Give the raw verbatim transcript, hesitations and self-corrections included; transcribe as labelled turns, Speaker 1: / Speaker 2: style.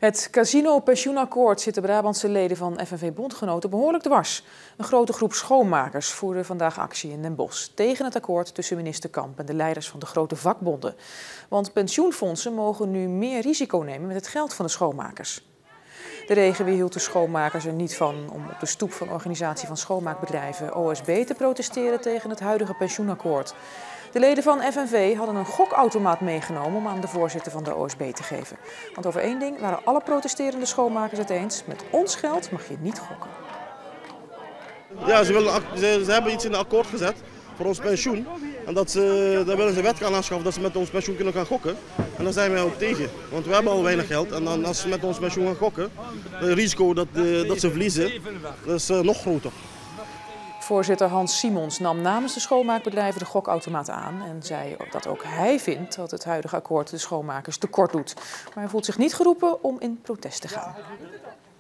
Speaker 1: Het casino-pensioenakkoord zit de Brabantse leden van F N V-bondgenoten behoorlijk dwars. Een grote groep schoonmakers voerde vandaag actie in Den Bosch tegen het akkoord tussen minister Kamp en de leiders van de grote vakbonden. Want pensioenfondsen mogen nu meer risico nemen met het geld van de schoonmakers. De regen weerhield de schoonmakers er niet van om op de stoep van organisatie van schoonmaakbedrijven O S B te protesteren tegen het huidige pensioenakkoord. De leden van F N V hadden een gokautomaat meegenomen om aan de voorzitter van de O S B te geven. Want over één ding waren alle protesterende schoonmakers het eens: met ons geld mag je niet gokken.
Speaker 2: Ja, ze, willen, ze, ze hebben iets in het akkoord gezet voor ons pensioen. En dat ze, daar willen ze wet gaan aanschaffen dat ze met ons pensioen kunnen gaan gokken. En daar zijn wij ook tegen. Want we hebben al weinig geld. En dan, als ze met ons pensioen gaan gokken, het risico dat, dat ze verliezen, dat is nog groter.
Speaker 1: Voorzitter Hans Simons nam namens de schoonmaakbedrijven de gokautomaat aan en zei dat ook hij vindt dat het huidige akkoord de schoonmakers tekort doet. Maar hij voelt zich niet geroepen om in protest te gaan.